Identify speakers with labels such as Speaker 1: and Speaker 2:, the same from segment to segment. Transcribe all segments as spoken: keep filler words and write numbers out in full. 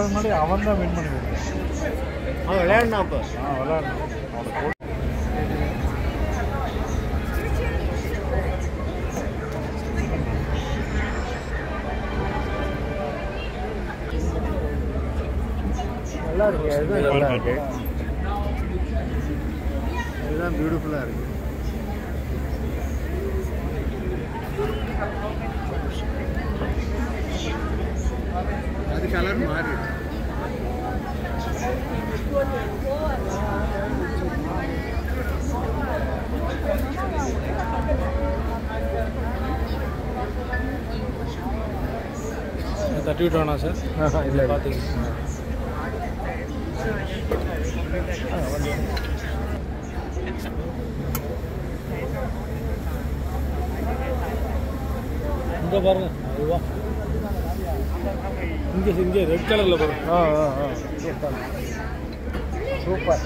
Speaker 1: அதுக்கு முன்னாடி அவன் தான் வின் பண்ணி கொடுத்தான்.
Speaker 2: அவன் விளையாடினா அப்போ
Speaker 1: ஆ விளையாடணும் அவனை
Speaker 2: நல்லா இருக்கு. அதுதான் நல்லா இருக்கு. எல்லாம் பியூட்டிஃபுல்லாக இருக்கு. அது கலர் மாறி
Speaker 1: தட்டி விட்டோண்ணா சார்?
Speaker 2: இல்லை
Speaker 1: பார்த்தீங்க இங்கே பாருங்க. அதுவா இங்கே இங்கே ரெட் கலரில் பாருங்க.
Speaker 2: ஆ ஆ ஆ சூப்பர் சூப்பர்.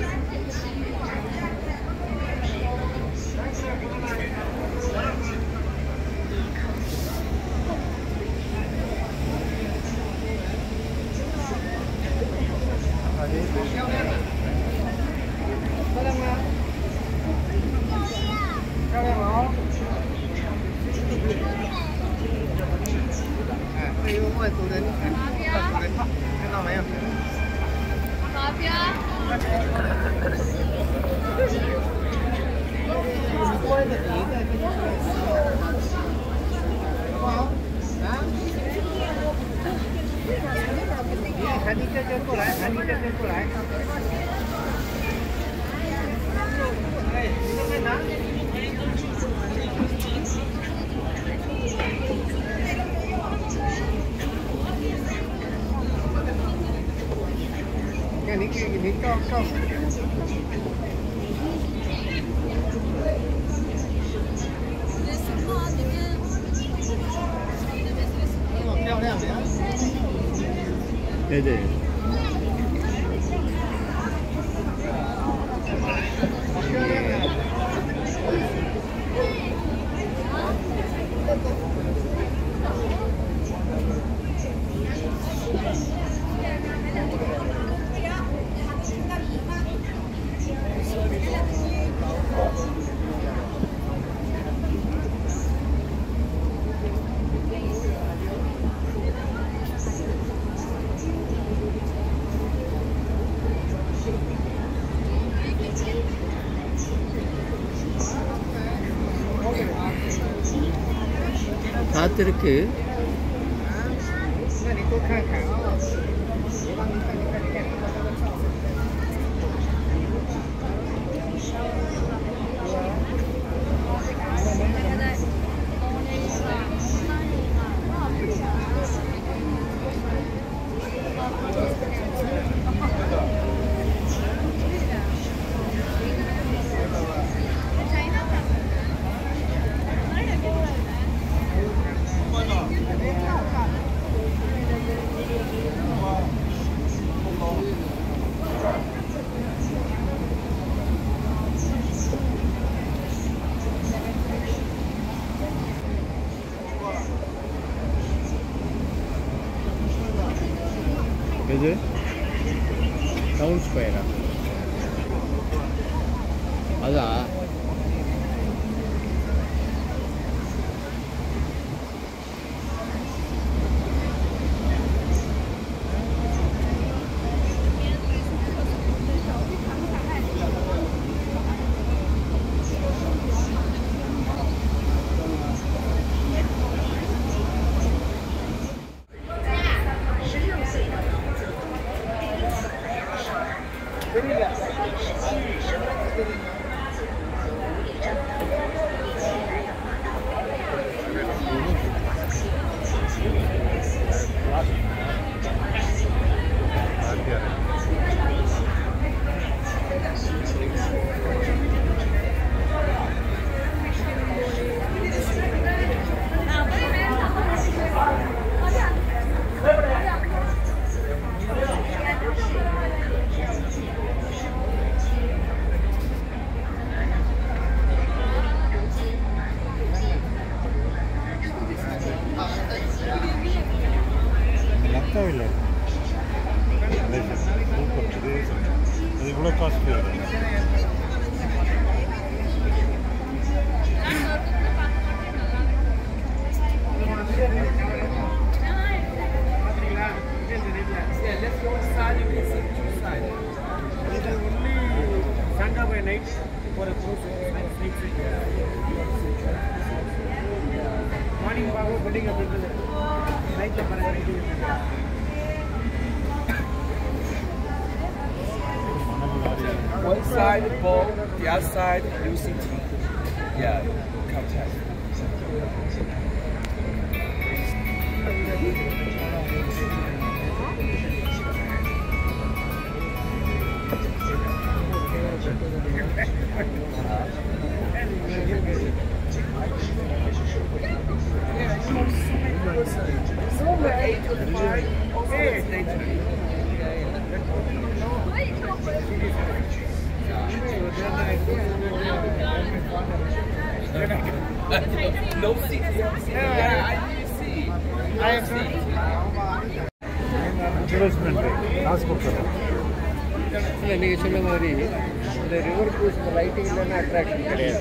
Speaker 2: 对对。காத்திருக்கு. இது டவுன் ஸ்கொயரா? அதான்
Speaker 3: One side ball, the other side U C T. Yeah, contact. No seat. Yeah, I didn't see. I have seen.
Speaker 2: காசு கொடுத்துறோம். இல்லை நீங்கள் சொன்ன மாதிரி இந்த ரிவர் க்ரூஸ் இந்த லைட்டிங் இல்லைன்னா அட்ராக்ஷன் கிடையாது.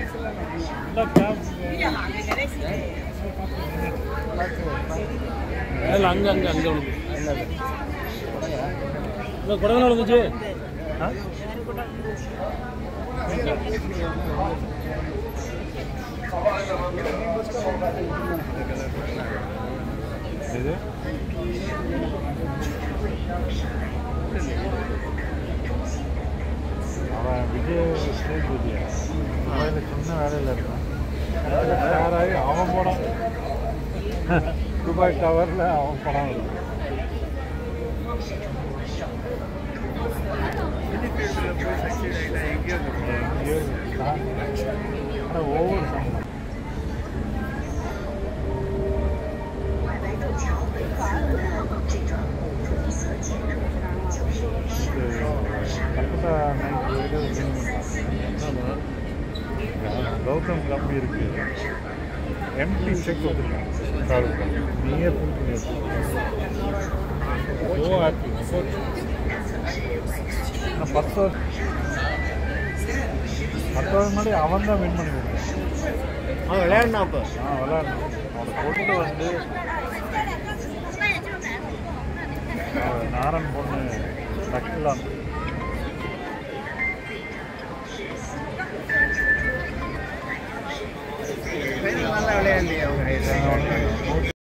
Speaker 1: இல்லை அங்கே அங்கே அங்கே ஒன்று இல்லை கொடைக்கானல் வந்துச்சு. ஆ
Speaker 4: இது அவன் விஜய் ஸ்டேஜ் விஜய் அவன் சின்ன வேலையில் இருக்கான். ஸ்டார் ஆகி அவன் படம் துபாய் டவரில் அவன் படம் இருக்கும். எங்கேயோ ஆனால் ஒவ்வொரு சம்பளம் கல்கத்தா நைட்
Speaker 1: ஆமாம்
Speaker 4: கௌதம் கம்மி இருக்கு. எம்டி செக் வந்துருக்காங்க. நீயே ஃபுல் பண்ணி ஓ ஹாப்பி. ஆனால் பத்து வருஷம் பத்து வருஷம் முன்னாடி அவன் தான் வின் பண்ணி கொடுத்தான்.
Speaker 2: அவன் விளையாடினா அப்போ
Speaker 4: ஆ விளையாடணும். அவனை கொண்டு வந்து நாரன் பொண்ணு நக்கிலான்
Speaker 2: நல்லா விளையாடலையே அவங்க.